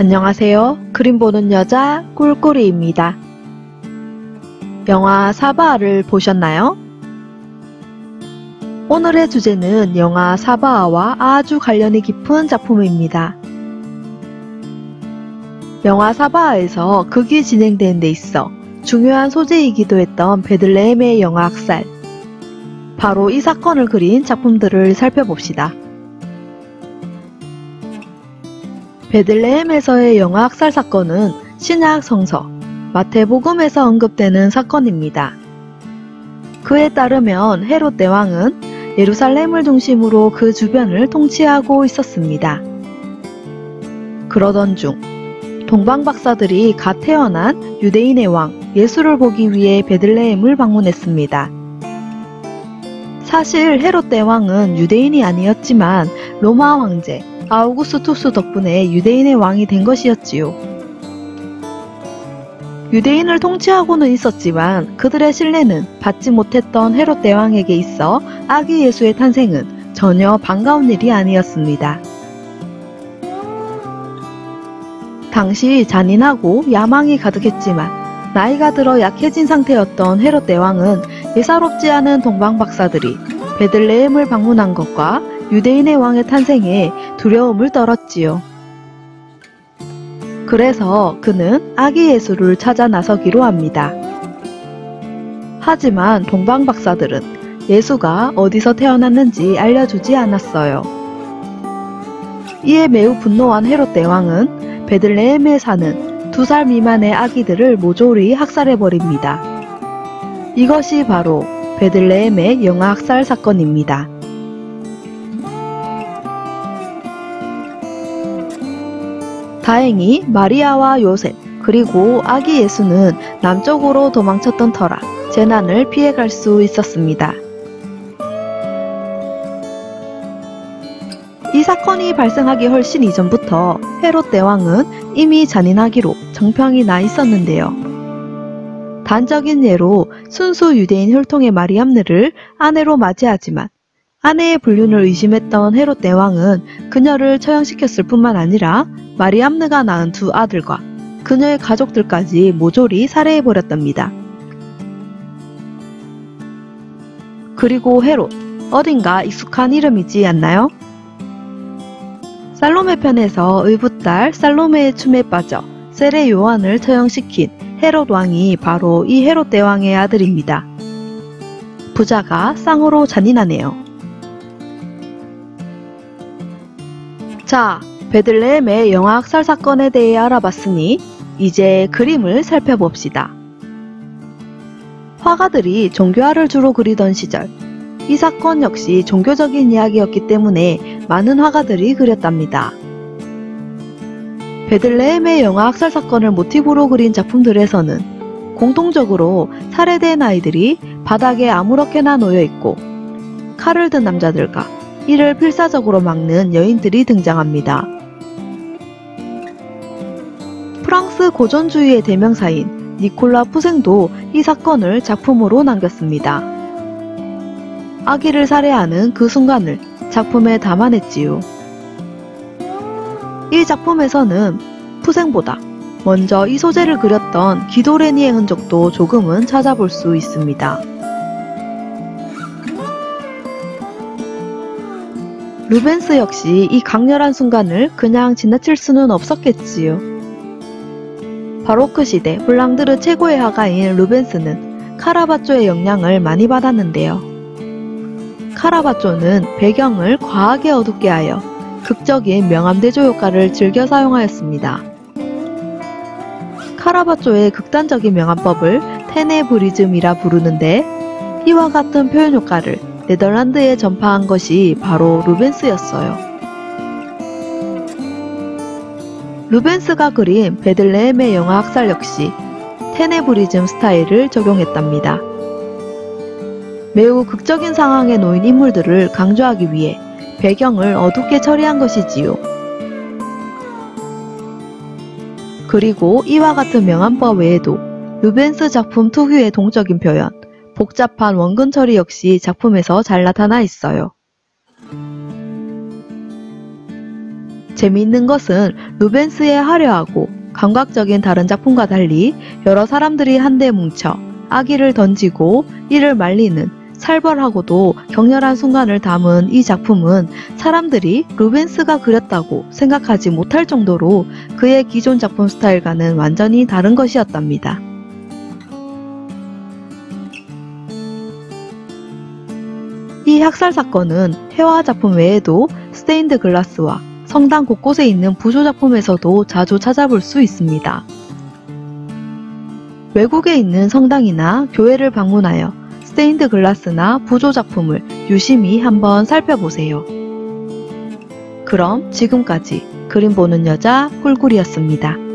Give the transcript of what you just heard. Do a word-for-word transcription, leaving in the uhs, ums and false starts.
안녕하세요. 그림 보는 여자 꿀꿀이입니다. 영화 사바아를 보셨나요? 오늘의 주제는 영화 사바아와 아주 관련이 깊은 작품입니다. 영화 사바아에서 극이 진행되는 데 있어 중요한 소재이기도 했던 베들레헴의 영아 학살, 바로 이 사건을 그린 작품들을 살펴봅시다. 베들레헴에서의 영아 학살 사건은 신약 성서 마태복음에서 언급되는 사건입니다. 그에 따르면 헤롯 대왕은 예루살렘을 중심으로 그 주변을 통치하고 있었습니다. 그러던 중 동방 박사들이 갓 태어난 유대인의 왕 예수를 보기 위해 베들레헴을 방문했습니다. 사실 헤롯 대왕은 유대인이 아니었지만 로마 황제 아우구스투스 덕분에 유대인의 왕이 된 것이었지요. 유대인을 통치하고는 있었지만 그들의 신뢰는 받지 못했던 헤롯 대왕에게 있어 아기 예수의 탄생은 전혀 반가운 일이 아니었습니다. 당시 잔인하고 야망이 가득했지만 나이가 들어 약해진 상태였던 헤롯 대왕은 예사롭지 않은 동방 박사들이 베들레헴을 방문한 것과 유대인의 왕의 탄생에 두려움을 떨었지요. 그래서 그는 아기 예수를 찾아 나서기로 합니다. 하지만 동방 박사들은 예수가 어디서 태어났는지 알려주지 않았어요. 이에 매우 분노한 헤롯 대왕은 베들레헴에 사는 두 살 미만의 아기들을 모조리 학살해버립니다. 이것이 바로 베들레헴의 영아 학살 사건입니다. 다행히 마리아와 요셉 그리고 아기 예수는 남쪽으로 도망쳤던 터라 재난을 피해갈 수 있었습니다. 이 사건이 발생하기 훨씬 이전부터 헤롯 대왕은 이미 잔인하기로 정평이 나 있었는데요. 단적인 예로 순수 유대인 혈통의 마리암느를 아내로 맞이하지만 아내의 불륜을 의심했던 헤롯 대왕은 그녀를 처형시켰을 뿐만 아니라 마리암느가 낳은 두 아들과 그녀의 가족들까지 모조리 살해해버렸답니다. 그리고 헤롯, 어딘가 익숙한 이름이지 않나요? 살로메 편에서 의붓딸 살로메의 춤에 빠져 세례 요한을 처형시킨 헤롯 왕이 바로 이 헤롯 대왕의 아들입니다. 부자가 쌍으로 잔인하네요. 자, 베들레헴의 영아 학살 사건에 대해 알아봤으니 이제 그림을 살펴봅시다. 화가들이 종교화를 주로 그리던 시절, 이 사건 역시 종교적인 이야기였기 때문에 많은 화가들이 그렸답니다. 베들레헴의 영아 학살 사건을 모티브로 그린 작품들에서는 공통적으로 살해된 아이들이 바닥에 아무렇게나 놓여있고 칼을 든 남자들과 이를 필사적으로 막는 여인들이 등장합니다. 프랑스 고전주의의 대명사인 니콜라 푸생도 이 사건을 작품으로 남겼습니다. 아기를 살해하는 그 순간을 작품에 담아냈지요. 이 작품에서는 푸생보다 먼저 이 소재를 그렸던 기도레니의 흔적도 조금은 찾아볼 수 있습니다. 루벤스 역시 이 강렬한 순간을 그냥 지나칠 수는 없었겠지요. 바로크 시대 홀랑드르 최고의 화가인 루벤스는 카라바조의 영향을 많이 받았는데요. 카라바조는 배경을 과하게 어둡게 하여 극적인 명암대조 효과를 즐겨 사용하였습니다. 카라바조의 극단적인 명암법을 테네브리즘이라 부르는데 이와 같은 표현 효과를 네덜란드에 전파한 것이 바로 루벤스였어요. 루벤스가 그린 베들레헴의 영아 학살 역시 테네브리즘 스타일을 적용했답니다. 매우 극적인 상황에 놓인 인물들을 강조하기 위해 배경을 어둡게 처리한 것이지요. 그리고 이와 같은 명암법 외에도 루벤스 작품 특유의 동적인 표현, 복잡한 원근 처리 역시 작품에서 잘 나타나 있어요. 재미있는 것은 루벤스의 화려하고 감각적인 다른 작품과 달리 여러 사람들이 한데 뭉쳐 아기를 던지고 이를 말리는 살벌하고도 격렬한 순간을 담은 이 작품은 사람들이 루벤스가 그렸다고 생각하지 못할 정도로 그의 기존 작품 스타일과는 완전히 다른 것이었답니다. 이 학살 사건은 회화 작품 외에도 스테인드 글라스와 성당 곳곳에 있는 부조 작품에서도 자주 찾아볼 수 있습니다. 외국에 있는 성당이나 교회를 방문하여 스테인드 글라스나 부조 작품을 유심히 한번 살펴보세요. 그럼 지금까지 그림 보는 여자 꿀꿀이었습니다.